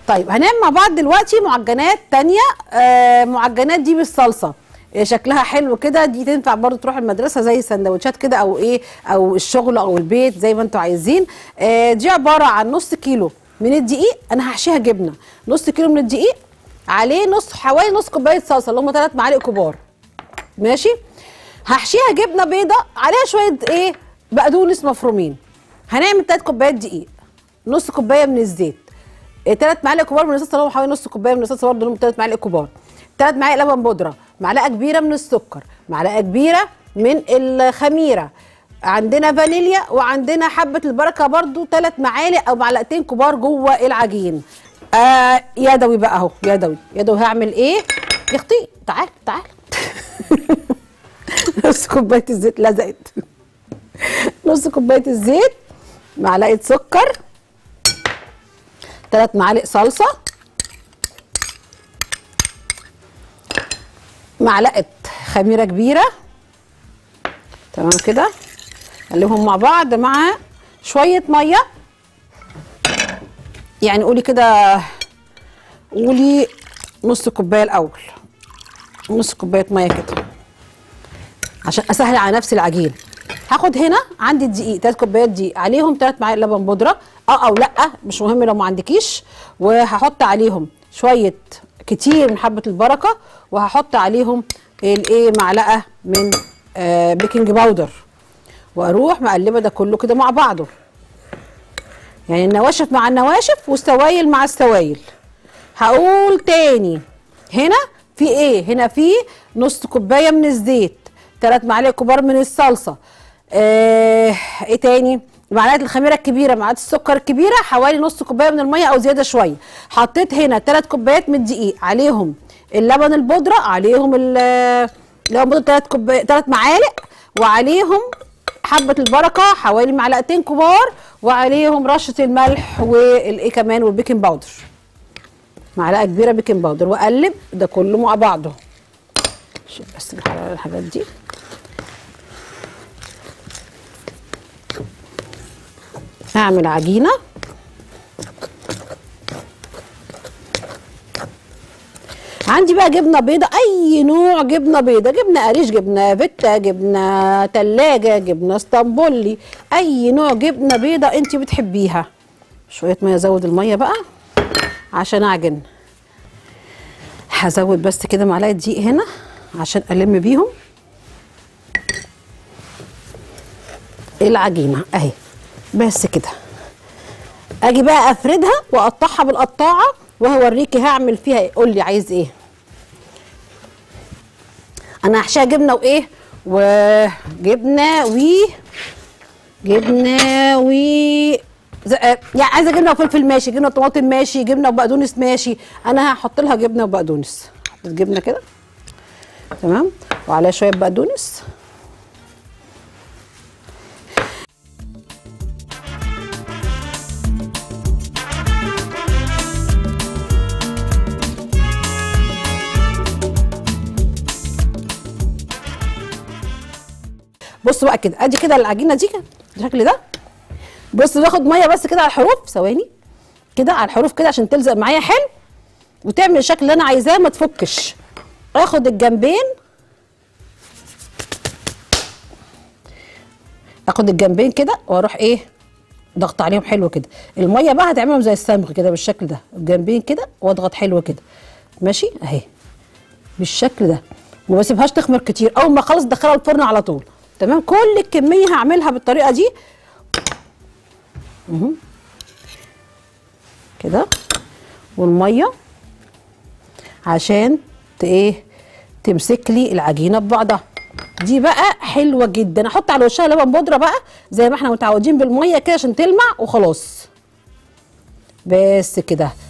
طيب هنعمل مع بعض دلوقتي معجنات تانية. معجنات دي بالصلصه، شكلها حلو كده، دي تنفع برضو تروح المدرسه زي السندوتشات كده او ايه، او الشغل او البيت زي ما انتوا عايزين. دي عباره عن نص كيلو من الدقيق، انا هحشيها جبنه. نص كيلو من الدقيق عليه حوالي نص كوبايه صلصه اللي هم 3 معالق كبار، ماشي. هحشيها جبنه بيضه عليها شويه ايه، بقدونس مفرومين. هنعمل 3 كوبايات دقيق، نص كوبايه من الزيت، 3 معالق كبار من الصلصه اللي هم حوالي نص كوبايه من الصلصه برضه اللي هم 3 معالق كبار، 3 معالق لبن بودره، معلقه كبيره من السكر، معلقه كبيره من الخميره، عندنا فانيليا، وعندنا حبه البركه برضو 3 معالق او معلقتين كبار جوه العجين. يدوي بقى اهو، يدوي. هعمل ايه يا اختي؟ تعال نص كوبايه الزيت لزقت. نص كوبايه الزيت، معلقه سكر، 3 معالق صلصه، معلقه خميره كبيره، تمام كده. نقلبهم مع بعض مع شويه ميه، يعني قولي كده، قولي نص كوبايه الاول، نص كوبايه ميه كده عشان اسهل على نفسي العجين. هاخد هنا عندي الدقيق 3 كوبايات دقيق، عليهم 3 معالق لبن بودره او لا مش مهم لو ما عندكيش، وهحط عليهم شويه كتير من حبه البركه، وهحط عليهم الايه معلقه من بيكنج باودر، واروح مقلبه ده كله كده مع بعضه، يعني النواشف مع النواشف والسوايل مع السوايل. هقول تاني، هنا في ايه؟ هنا في نص كوبايه من الزيت، 3 معالق كبار من الصلصه، ايه تاني؟ معلقه الخميره الكبيره، معلقه السكر الكبيره، حوالي نص كوبايه من الميه او زياده شويه. حطيت هنا 3 كوبايات من الدقيق، عليهم اللبن البودره، عليهم اللبن البودره 3 معالق، وعليهم حبه البركه حوالي معلقتين كبار، وعليهم رشه الملح والايه كمان والبيكنج باودر، معلقه كبيره بيكنج باودر، واقلب ده كله مع بعضه. شيل بس الحاجات دي. هعمل عجينه عندي بقى جبنه بيضه، اي نوع جبنه بيضه، جبنه قريش، جبنه فيتا، جبنه تلاجة، جبنه اسطنبولي، اي نوع جبنه بيضه انت بتحبيها. شويه ميه، ازود الميه بقى عشان اعجن. هزود بس كده معلقه دقيق هنا عشان الم بيهم العجينه اهي، بس كده. اجي بقى افردها واقطعها بالقطاعه، وهوريكي هعمل فيها ايه. قولي عايز ايه؟ انا هحشيها جبنه وايه، وجبنه يعني عايزه جبنه وفلفل ماشي، جبنه وطماطم ماشي، جبنه وبقدونس ماشي. انا هحط لها جبنه وبقدونس، حطيت جبنه كده تمام، وعليها شويه بقدونس. بصوا بقى كده، ادي كده العجينه دي بالشكل ده. بصوا باخد ميه بس كده على الحروف، ثواني كده على الحروف كده عشان تلزق معايا حلو وتعمل الشكل اللي انا عايزاه ما تفكش. اخد الجنبين، اخد الجنبين كده واروح ايه ضغط عليهم حلو كده. الميه بقى هتعملهم زي الصمغ كده بالشكل ده، الجنبين كده واضغط حلو كده، ماشي اهي بالشكل ده، وما بسيبهاش تخمر كتير. اول ما اخلص ادخلها الفرن على طول، تمام. كل الكميه هعملها بالطريقه دي كده، والميه عشان ايه تمسك لي العجينه ببعضها. دي بقى حلوه جدا. احط على وشها لبن بودره بقى زي ما احنا متعودين بالميه كده عشان تلمع وخلاص، بس كده.